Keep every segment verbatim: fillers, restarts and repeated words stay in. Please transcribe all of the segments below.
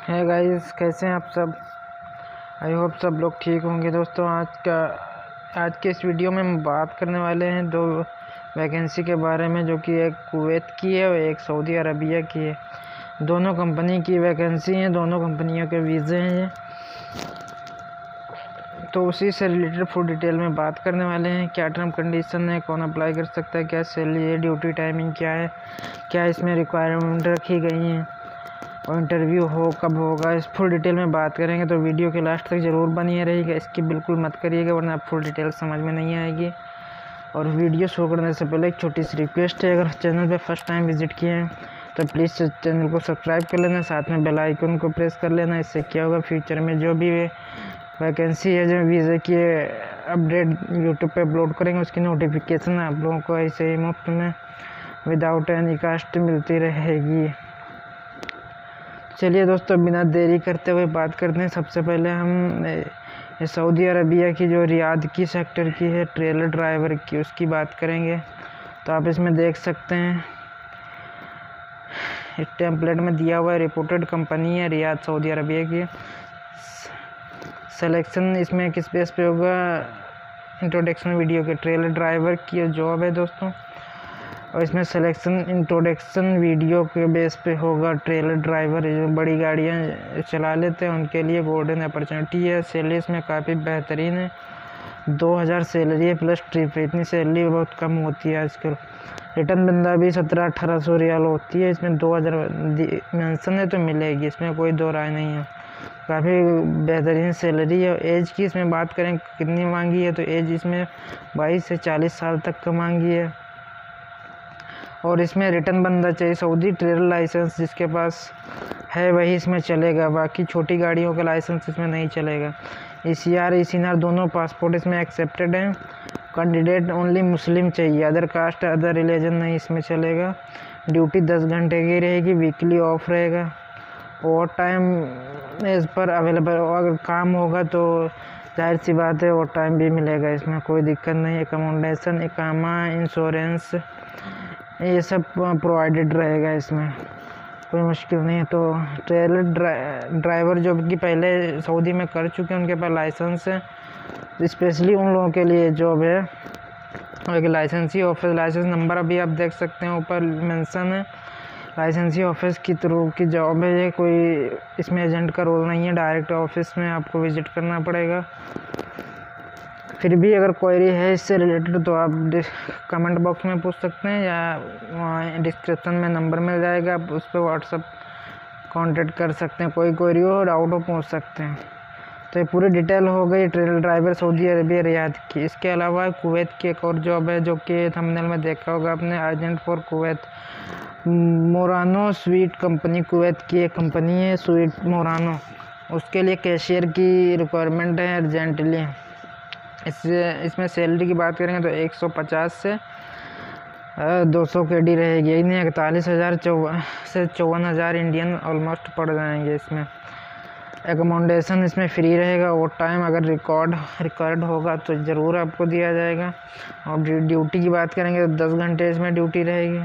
है गाइस, कैसे हैं आप सब। आई होप सब लोग ठीक होंगे। दोस्तों आज का आज के इस वीडियो में हम बात करने वाले हैं दो वैकेंसी के बारे में, जो कि एक कुवैत की है और एक सऊदी अरबिया की है। दोनों कंपनी की वैकेंसी हैं, दोनों कंपनियों के वीज़े हैं ये। तो उसी से रिलेटेड फुल डिटेल में बात करने वाले हैं। क्या टर्म कंडीशन है, कौन अप्लाई कर सकता है, क्या सैलरी है, ड्यूटी टाइमिंग क्या है, क्या इसमें रिक्वायरमेंट रखी गई हैं और इंटरव्यू हो कब होगा, इस फुल डिटेल में बात करेंगे। तो वीडियो के लास्ट तक ज़रूर बनी रहेगा, इसकी बिल्कुल मत करिएगा वरना आप फुल डिटेल समझ में नहीं आएगी। और वीडियो शुरू करने से पहले एक छोटी सी रिक्वेस्ट है, अगर चैनल पे फर्स्ट टाइम विजिट किए हैं तो प्लीज़ चैनल को सब्सक्राइब कर लेना, साथ में बेल आइकन को प्रेस कर लेना। इससे क्या होगा, फ्यूचर में जो भी वैकेंसी है, जो वीज़े की अपडेट यूट्यूब पे अपलोड करेंगे, उसकी नोटिफिकेशन आप लोगों को ऐसे ही मुफ्त में विदाउट एनी कास्ट मिलती रहेगी। चलिए दोस्तों, बिना देरी करते हुए बात करते हैं। सबसे पहले हम सऊदी अरबिया की जो रियाद की सेक्टर की है ट्रेलर ड्राइवर की, उसकी बात करेंगे। तो आप इसमें देख सकते हैं, इस टेम्पलेट में दिया हुआ है रिपोर्टेड कंपनी है रियाद सऊदी अरबिया की। सिलेक्शन इसमें किस बेस पे होगा, इंट्रोडक्शन वीडियो के ट्रेलर ड्राइवर की जॉब है दोस्तों, और इसमें सिलेक्शन इंट्रोडक्शन वीडियो के बेस पे होगा। ट्रेलर ड्राइवर जो बड़ी गाड़ियाँ चला लेते हैं उनके लिए गोल्डन अपॉर्चुनिटी है। सैलरी इसमें काफ़ी बेहतरीन है, दो हज़ार सैलरी है प्लस ट्रिप। इतनी सैलरी बहुत कम होती है आजकल। रिटर्न बंदा भी सत्रह अठारह सौ रियाल होती है। इसमें दो हज़ार मेंशन है तो मिलेगी, इसमें कोई दो राय नहीं है। काफ़ी बेहतरीन सैलरी है। एज की इसमें बात करें कितनी मांगी है, तो एज इसमें बाईस से चालीस साल तक का मांगी है। और इसमें रिटर्न बंदा चाहिए, सऊदी ट्रेलर लाइसेंस जिसके पास है वही इसमें चलेगा, बाकी छोटी गाड़ियों का लाइसेंस इसमें नहीं चलेगा। E C R E C R दोनों पासपोर्ट इसमें एक्सेप्टेड हैं। कैंडिडेट ओनली मुस्लिम चाहिए, अदर कास्ट अदर रिलीजन नहीं इसमें चलेगा। ड्यूटी दस घंटे की रहेगी, वीकली ऑफ रहेगा। Overtime as per available, अगर काम होगा तो जाहिर सी बात है ओवर टाइम भी मिलेगा, इसमें कोई दिक्कत नहीं। एकोमोडेशन, इकामा, इंश्योरेंस ये सब प्रोवाइडेड रहेगा, इसमें कोई मुश्किल नहीं है। तो ट्रेलर ड्राइवर जो कि पहले सऊदी में कर चुके हैं उनके पास लाइसेंस है, स्पेशली उन लोगों के लिए जॉब है। और एक लाइसेंसी ऑफिस, लाइसेंस नंबर अभी आप देख सकते हैं ऊपर मेंशन है। लाइसेंसी ऑफिस की थ्रू की जॉब है ये, कोई इसमें एजेंट का रोल नहीं है, डायरेक्ट ऑफिस में आपको विजिट करना पड़ेगा। फिर भी अगर क्वेरी है इससे रिलेटेड तो आप कमेंट बॉक्स में पूछ सकते हैं, या डिस्क्रिप्शन में नंबर मिल जाएगा, आप उस पर व्हाट्सअप कांटेक्ट कर सकते हैं। कोई क्वेरी हो डाउट हो पूछ सकते हैं। तो ये पूरी डिटेल हो गई trailer driver Saudi Arabia Riyadh की। इसके अलावा कुवैत की एक और जॉब है जो कि थंबनेल में देखा होगा आपने, urgent for Kuwait. Morano sweet company, Kuwait की एक कंपनी है स्वीट मोरानो, उसके लिए कैशियर की रिक्वायरमेंट है अर्जेंटली। इससे इसमें सैलरी की बात करेंगे तो एक सौ पचास से दो सौ के डी रहेगी, इन्हें इकतालीस हज़ार चौवन से चौवन हज़ार इंडियन ऑलमोस्ट पड़ जाएंगे। इसमें एकोमोडेशन इसमें फ्री रहेगा। और टाइम अगर रिकॉर्ड रिकॉर्ड होगा तो ज़रूर आपको दिया जाएगा। और ड्यूटी की बात करेंगे तो दस घंटे इसमें ड्यूटी रहेगी।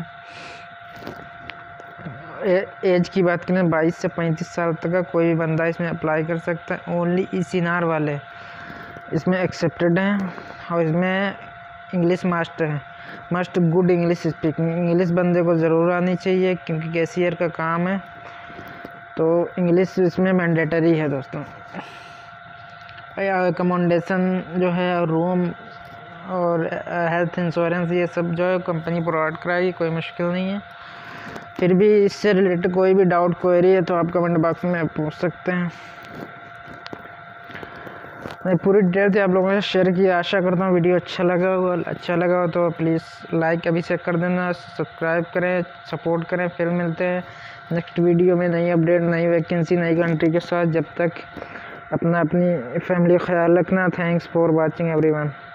ए, एज की बात करें बाईस से पैंतीस साल तक का कोई भी बंदा इसमें अप्लाई कर सकता है। ओनली ई सी आर वाले इसमें एक्सेप्टेड हैं, और इसमें इंग्लिश मास्टर है, must good English speaking. English बंदे को ज़रूर आनी चाहिए क्योंकि कैशियर का काम है, तो इंग्लिश इसमें मैंडेटरी है दोस्तों। अकोमोडेशन जो है, रूम और हेल्थ इंश्योरेंस ये सब जो है कंपनी प्रोवाइड कराएगी, कोई मुश्किल नहीं है। फिर भी इससे रिलेटेड कोई भी डाउट क्वेरी है तो आप कमेंट बॉक्स में पूछ सकते हैं। मैं पूरी डिटेल से आप लोगों से शेयर की, आशा करता हूँ वीडियो अच्छा लगा हो अच्छा लगा हो तो प्लीज़ लाइक अभी से कर देना, सब्सक्राइब करें, सपोर्ट करें। फिर मिलते हैं नेक्स्ट वीडियो में नई अपडेट, नई वैकेंसी, नई कंट्री के साथ। जब तक अपना अपनी फैमिली का ख्याल रखना। Thanks for watching everyone.